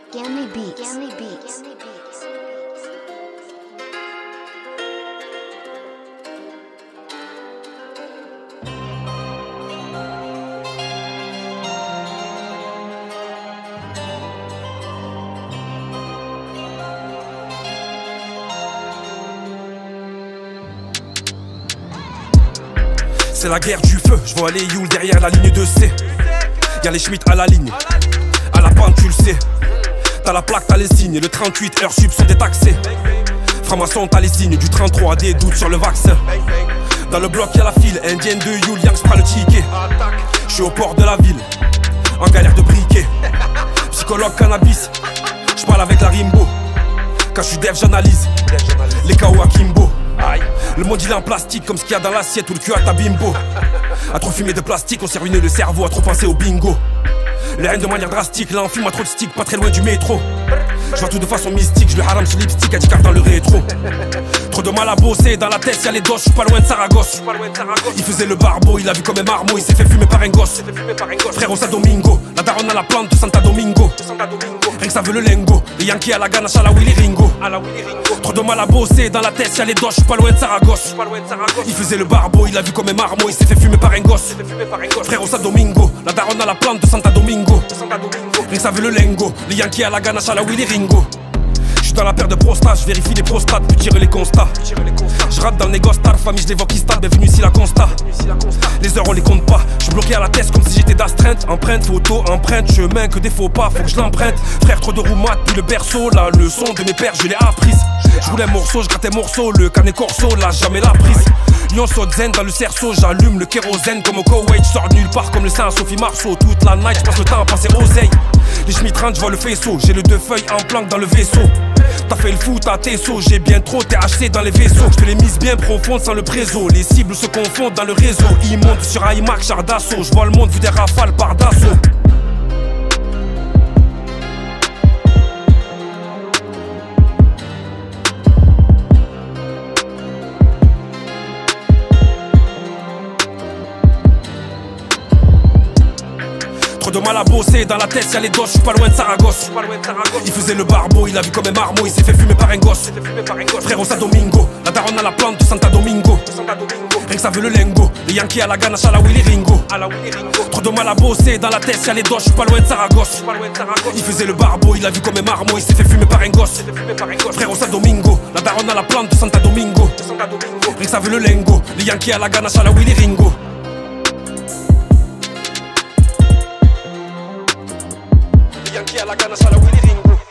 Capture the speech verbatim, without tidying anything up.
Gammy Beats. Gammy Beats. C'est la guerre du feu, je vois les Youl derrière la ligne de C. Y'a les Schmitt à la ligne, à la pente tu le sais. T'as la plaque, t'as les signes, le trente-huit heures sub sont détaxés. Franc-maçon, t'as les signes, du trente-trois, des doutes sur le vaccin. Dans le bloc y'a la file, indienne de Youl, Yanks prend le ticket. J'suis au port de la ville, en galère de briquet. Psychologue cannabis, j'parle avec la Rimbo. Quand j'suis dev j'analyse, les K O à Kimbo. Le monde il est en plastique comme ce qu'il y a dans l'assiette ou le cul à ta bimbo. À trop fumer de plastique on s'est ruiné le cerveau, à trop penser au bingo. Les haines de manière drastique, là on fume à trop de stick, pas très loin du métro. Je vois tout de façon mystique, je le haram sur lipstick à dix cartes dans le rétro. Trop de mal à bosser, dans la tête y'a les doses, j'suis pas loin de Saragosse. Il faisait le barbeau, il a vu comme un marmot, il s'est fait fumer par un gosse. Frère au San Domingo, la daronne à la plante de Santa Domingo. Rien que ça veut le lingo, les Yankees à la ganache à la Willy Ringo. Trop de mal à bosser, dans la tête y'a les doses, j'suis pas loin de Saragosse. Il faisait le barbeau, il a vu comme un marmot, il s'est fait fumer par un gosse. Frère au San Domingo, la daronne à la plante de Santa Domingo. Rien que ça veut le lingo, les Yankees à la ganache à la Willy Ringo. J'suis dans la paire de prostats, j'vérifie les prostates, puis tire les constats. J'rate dans le négoce, ta famille, j'lévoque qui stade, bienvenue ici la constat. Les heures on les compte pas, j'suis bloqué à la tête comme si j'étais d'astreinte. Empreinte, photo, empreinte, chemin que des faux pas, faut que je l'emprunte. Frère, trop de roumates, puis le berceau, la leçon de mes pères, je l'ai apprise. J'roulais un morceau, j'gratte un morceau, le carnet corso, là jamais la prise. Lyon saute zen dans le cerceau, j'allume le kérosène comme au Koweït, j'sors de nulle part comme le sein à Sophie Marceau. Toute la night, j'passe le temps à penser aux oseilles. Les Schmitt rentrent, j'vois le faisceau, j'ai le deux feuilles en planque dans le vaisseau. T'as fait le foot à tes sauts, j'ai bien trop T H C dans les vaisseaux. J'te les mise bien profondes sans le préso, les cibles se confondent dans le réseau. Ils montent sur iMac, char d'assaut, j'vois le monde vu des rafales par d'assaut. Trop de mal à bosser, dans la tête y'a les doses, j'suis pas loin de Saragosse. Il faisait le barbeau, il a vu comme un marmot, il s'est fait fumer par un gosse. Frère au San Domingo, la daronne à la plante de Santa Domingo. Rien que ça veut le lingo, les Yankees à la ganache à la Willy Ringo. Trop de mal à bosser, dans la tête y'a les doses, j'suis pas loin de Saragosse. Il faisait le barbeau, il a vu comme un marmot, il s'est fait fumer par un gosse. Frère au San Domingo, la daronne à la plante de Santa Domingo. Rien que ça veut le lingo, les Yankees à la ganache à la Willy Ringo. Yankee à la ganache à la Willy Ringo.